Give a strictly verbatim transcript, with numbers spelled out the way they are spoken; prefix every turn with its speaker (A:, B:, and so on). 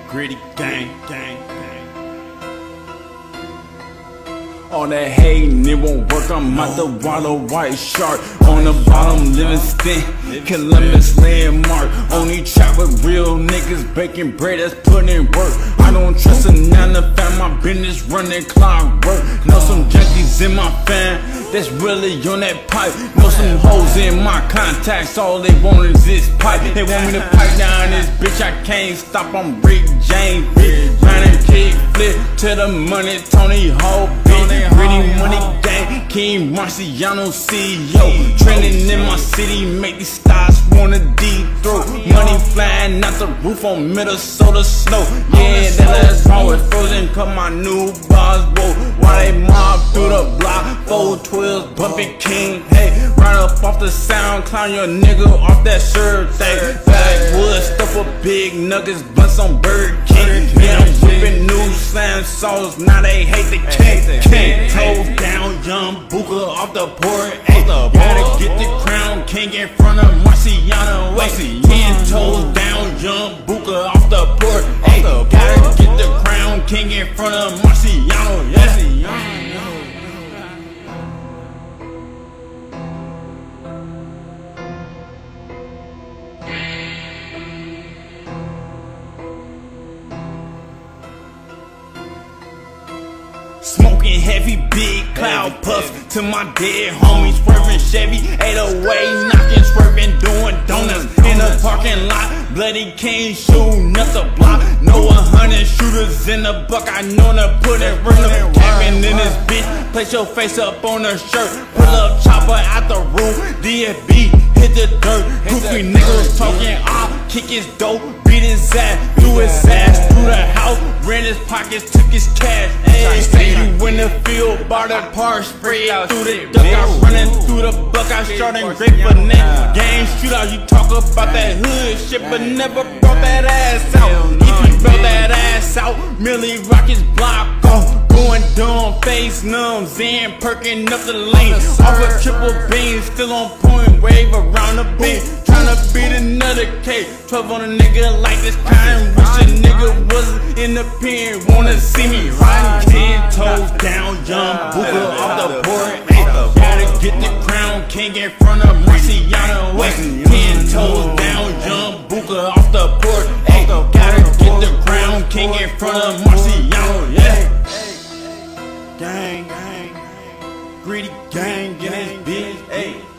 A: Gritty gang, gang, gang. All that hating, it won't work. I'm out the water, white shark. On the bottom, living stint, Columbus landmark. Only trap with real niggas, baking bread, that's putting in work. I don't trust a nine to five, my business running clockwork. Know some junkies in my fan, that's really on that pipe. Know some hoes in my contacts, all they want is this pipe. They want me to pipe down this bitch, I can't stop, I'm Rick James, bitch. Running kick flip to the money, Tony Hawk, bitch. Gritty money gang, Kyng, Marciano, C E O. Trending in my city, make these stars wanna deep throat. Money flying out the roof on Minnesota snow. Yeah, that last always frozen, cut my new bars, whoa. Why they mob through the block, four twelves, bumping Kyng, hey. Right up off the sound, clown your nigga off that shirt thing. Backwood, stuff with big nuggets, blunts on Bird King. Yeah, I'm whipping new slam sauce, now they hate the king. King, toes down, young Booker off the port, ayy. Gotta get the crown, Kyng in front of Marciano, ayy. Ten toes down, young Booker off the port, ayy. Gotta get the crown, Kyng in front of Marciano, yeah. Smoking heavy, big cloud puffs to my dead homies. Swerving Chevy, eight oh eight, knocking, swerving, doing donuts in the parking lot. Bloody Kyng shooting up the block. Know a hundred shooters in the buck. I know to put it rhythm. Capping in this bitch. Place your face up on her shirt. Pull up chopper out the roof. D F B hit the dirt. Goofy niggas talking off. Kick his dope, beat his ass, threw his ass through the house, ran his pockets, took his cash. Ay, say you in the field, bought a par, spray out through the duck. I running through the buck, I shot and grape for neck. Game shootout, you talk about that hood shit, but never brought that ass out. If you brought that ass out, Millie rock his block off. Going dumb, face numb, Zen perking up the lane. Off a triple beam, still on point, wave around the bend. Tryna beat another K, twelve on a nigga like this kind. Wish a nigga was in the pen, wanna see me riding ten toes down, young Booker off the board. Ay, gotta get the crown, Kyng in front of Marciano. Ay, ten toes down, young Booker off the board. Ay, gotta get the crown, Kyng in front of Marciano. Yeah. Gang, gang, gritty gang, get this bitch, ayy.